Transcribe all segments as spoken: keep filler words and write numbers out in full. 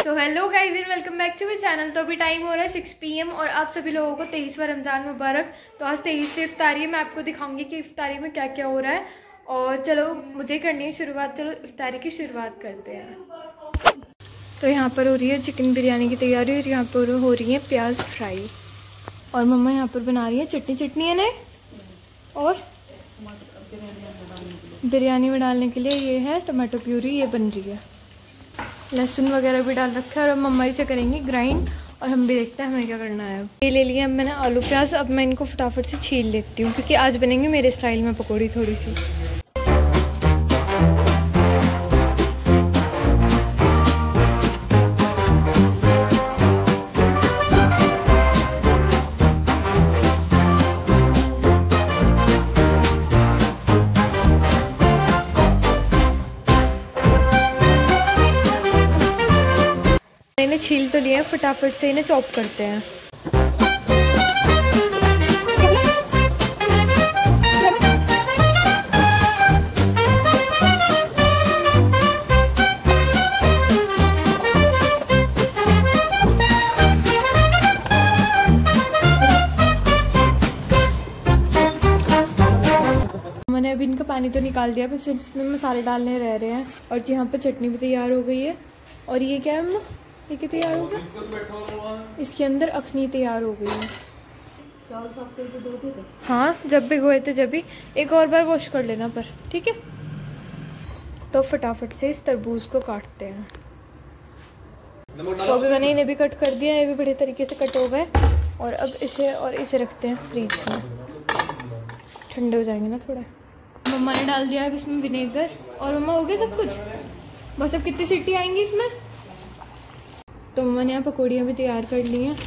तो hello guys and welcome back to my channel. तो अभी टाइम हो रहा है सिक्स पी एम और आप सभी लोगों को तेईसवां रमज़ान मुबारक। तो आज तेईस से इफ्तारी है, मैं आपको दिखाऊंगी कि इफ्तारी में क्या क्या हो रहा है। और चलो मुझे करनी है शुरुआत, चलो इफ्तारी की शुरुआत करते हैं। तो यहाँ पर हो रही है चिकन बिरयानी की तैयारी और यहाँ पर हो रही है प्याज फ्राई और मम्मा यहाँ पर बना रही है चटनी चटनी है ना। और बिरयानी में डालने के लिए ये है टमाटो प्यूरी, ये बन रही है, लहसुन वगैरह भी डाल रखा है और मम्मा इसे करेंगी ग्राइंड और हम भी देखते हैं हमें क्या करना है। ये ले लिया अब मैंने आलू प्याज, अब मैं इनको फटाफट से छील लेती हूँ क्योंकि आज बनेंगे मेरे स्टाइल में पकौड़ी थोड़ी सी। इन्हें छील तो लिया, फटाफट से इन्हें चॉप करते हैं। मैंने अभी इनका पानी तो निकाल दिया, बस इसमें मसाले डालने रह रहे हैं। और यहाँ पे चटनी भी तैयार हो गई है। और ये क्या है अम्मा, ये क्या तैयार हो गया? इसके अंदर अखनी तैयार हो गई है। चावल साफ करके धो दिए थे? हाँ, जब भी गोए थे जब भी। एक और बार वॉश कर लेना पर, ठीक है। तो फटाफट से इस तरबूज को काटते हैं। तो अभी मैंने इन्हें भी कट कर दिया, ये भी बड़े तरीके से कट हो गए। और अब इसे और इसे रखते हैं फ्रीज में, ठंडे हो जाएंगे ना थोड़ा। मम्मा ने डाल दिया है इसमें विनेगर। और मम्मा हो गया सब कुछ, बस अब कितनी सीटी आएंगी इसमें। तो मम्मा ने यहाँ पकौड़ियाँ भी तैयार कर ली हैं।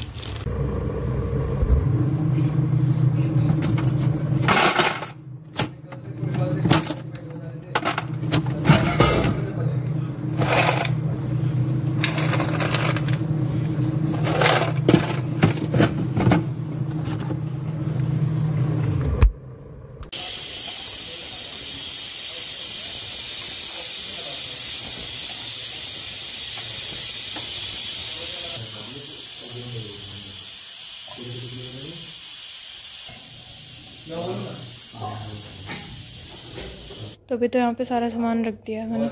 तो अभी तो यहाँ पे सारा सामान रख दिया है मैंने।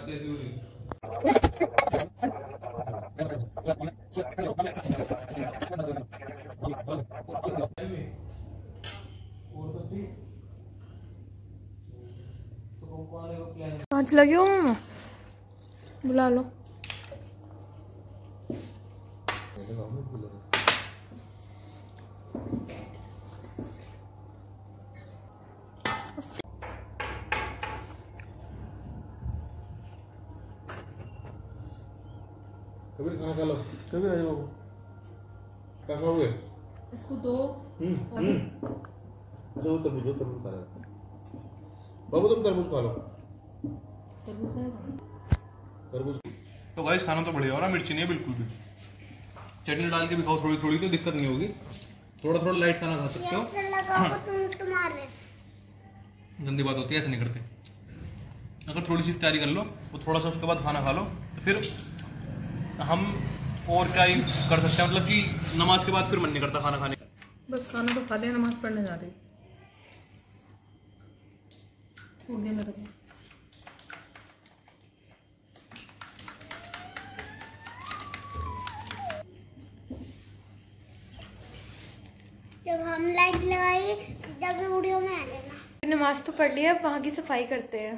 कांच लगे हो मम्मा, बुला लो। कभी खाना खा लो, कभी आ जाओ। क्या खाओगे? इसको दो। हम्म हम्म जो तरबूज जो तरबूज खा रहे हो बाबू, तुम तरबूज खा लो। तरबूज खाएगा? तरबूज। तो गाइस खाना तो बढ़िया हो रहा, मिर्ची नहीं है बिल्कुल भी। चटनी डाल के भी खाओ थोड़ी थोड़ी, तो दिक्कत नहीं होगी। थोड़ा थोड़ा लाइट खाना खा सकते हो। तुम तुम्हारे गंदी बात होती है, ऐसे नहीं करते। अगर थोड़ी सी इफ्तारी कर लो तो थोड़ा सा उसके बाद खाना खा लो, तो फिर हम और क्या ही कर सकते हैं। मतलब कि नमाज के बाद फिर मन नहीं करता खाना खाने। बस खाना तो खा लिया, नमाज पढ़ने जा रही हो गया मेरा। जब हम लाइट लगाएंगे जब वीडियो में आ जाना। नमाज तो पढ़ लिया, अब वहाँ की सफाई करते हैं।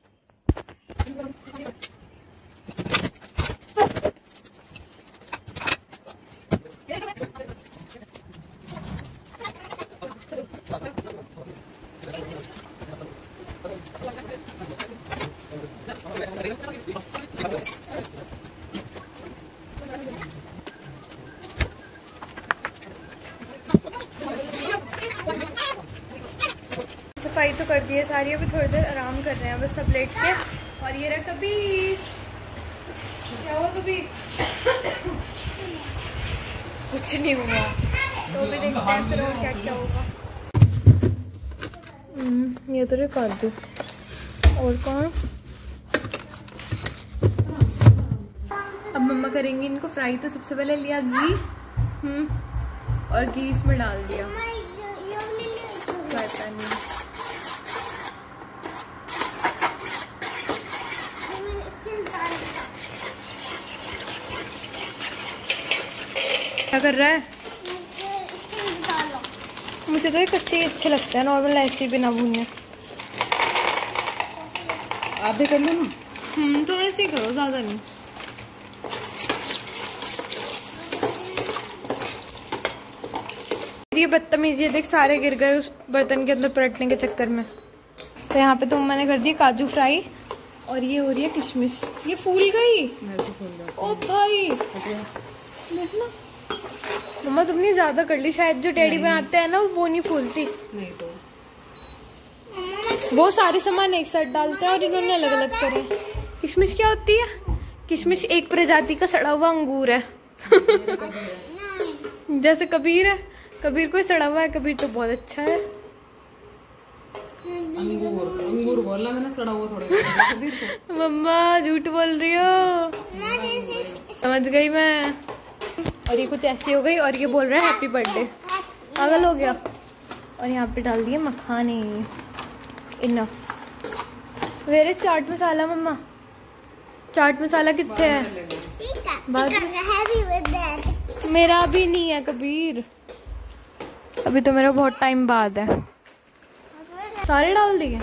सफाई तो कर दी है सारी, अभी थोड़ी देर आराम कर रहे हैं बस सब लेट के। और ये रहा कबीर, क्या हुआ कबीर? कुछ नहीं हुआ। तो अभी देखते हैं फिर और क्या क्या होगा। ये तो कर दो। और कौन? अब मम्मा मम्मा करेंगी इनको फ्राई। तो सबसे पहले लिया घी, हम्म और घी इसमें डाल दिया फ्राई पैन में। क्या कर रहा है? मुझे तो ये कच्चे ही अच्छे लगते हैं, नॉर्मल ऐसे भी ना भूनने। आधे कर लो ना। हम्म थोड़े से करो, ज़्यादा नहीं। ये बदतमीजी है, देख सारे गिर गए उस बर्तन के अंदर पलटने के चक्कर में। तो यहाँ पे तो मैंने कर दी काजू फ्राई और ये हो रही है किशमिश। ये फूल गई। ओ भाई देखना मम्मा तुमने ज्यादा कर ली शायद। जो टेडी बनाते हैं ना वो नहीं फूलती। नहीं तो वो सारे सामान एक साथ डालते हैं और इन्होंने अलग अलग करे। किशमिश क्या होती है? किशमिश एक प्रजाति का सड़ा हुआ अंगूर है। जैसे कबीर है, कबीर कोई सड़ा हुआ है, कबीर तो बहुत अच्छा है। अंगूर अंगूर बोला मैंने, सड़ा हुआ थोड़ा। मम्मा झूठ बोल रही हो। समझ गई मैं। और ये कुछ ऐसी हो गई और ये बोल रहा है हैप्पी बर्थडे। पागल हो गया। और यहाँ पे डाल दिए मखाने। Enough. Where is chaat masala mamma? Chaat masala कितने है? मेरा अभी नहीं है कबीर, अभी तो मेरा बहुत टाइम बाद है। सारे डाल दिए।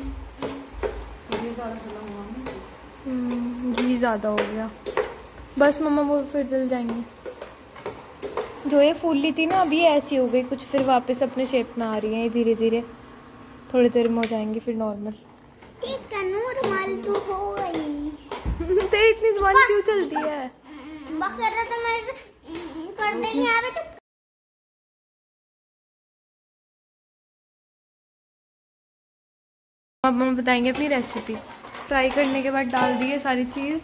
घी ज़्यादा हो गया। बस मम्मा वो फिर जल जाएंगे। जो ये फूली थी ना अभी ऐसी हो गई कुछ, फिर वापस अपने शेप में आ रही है धीरे धीरे। थोड़ी देर में हो जाएंगी फिर नॉर्मल। नॉर्मल तो हो गई। तेरी इतनी जुबान क्यों चलती है? बकरा तो मैं कर देंगे यहाँ पे। अब हम बताएंगे अपनी रेसिपी। फ्राई करने के बाद डाल दिए सारी चीज़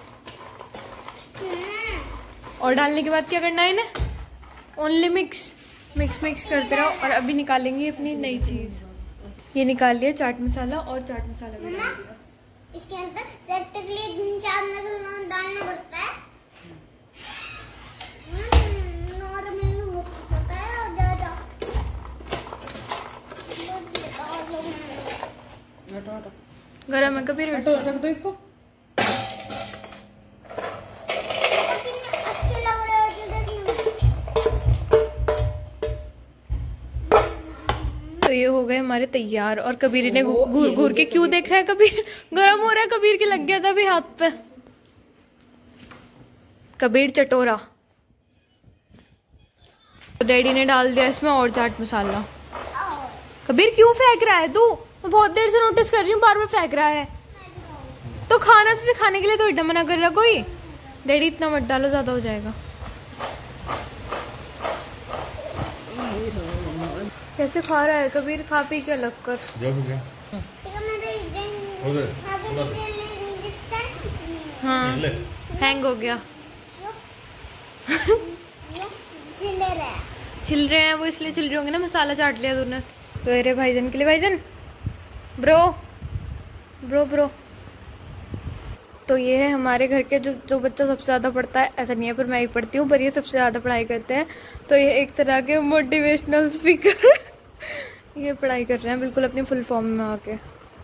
और डालने के बाद क्या करना है इन्हें? ओनली मिक्स मिक्स मिक्स करते रहो। और अभी निकालेंगे अपनी नई चीज़। ये निकाल लिया चाट मसाला और चाट मसाला भी डाल दिया। इसके अंदर सेट के लिए चाट मसाला डालना पड़ता है। नॉर्मल होता है और ज़्यादा गरम है कभी हटो, रख दो इसको। अच्छे लग रहे हो देखने में। तो ये हो गए हमारे तैयार। और कबीर ने घूर घूर के क्यों देख रहा है? कबीर गरम हो रहा है। कबीर के लग गया था अभी हाथ पे। कबीर चटोरा। तो डैडी ने डाल दिया इसमें और चाट मसाला। कबीर क्यों फेंक रहा है तू? मैं बहुत देर से नोटिस कर रही हूँ, बार बार फेंक रहा है। तो खाना तुझे खाने के लिए तो इतना मना कर रहा कोई। डैडी इतना मत डालो, ज्यादा हो जाएगा। कैसे खा रहा है कबीर? खा पी के अलग कर। हाँ हैंग हो गया। छिल रहे हैं वो, इसलिए छिल रहे होंगे ना, मसाला चाट लिया तूने। तो अरे भाईजान के लिए, भाईजान ब्रो ब्रो ब्रो। तो ये है हमारे घर के जो जो बच्चा सबसे ज़्यादा पढ़ता है। ऐसा नहीं है पर मैं ही पढ़ती हूँ, पर ये सबसे ज़्यादा पढ़ाई करते हैं। तो ये एक तरह के मोटिवेशनल स्पीकर ये पढ़ाई कर रहे हैं बिल्कुल अपनी फुल फॉर्म में आके।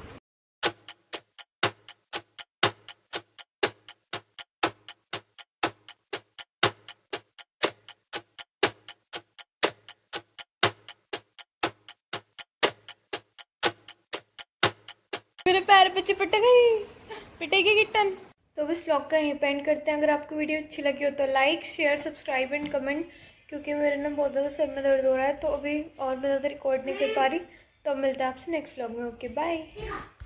मेरे पैर पे चिपट गई, पिटेगी किटन। तो बस ब्लॉग का यहीं पेंड करते हैं। अगर आपको वीडियो अच्छी लगी हो तो like share subscribe and comment. क्योंकि मेरे ना बहुत ज़्यादा सर में दर्द हो रहा है तो अभी और मैं ज़्यादा रिकॉर्ड नहीं कर पा रही। तो मिलते हैं आपसे नेक्स्ट ब्लॉग में। Okay bye.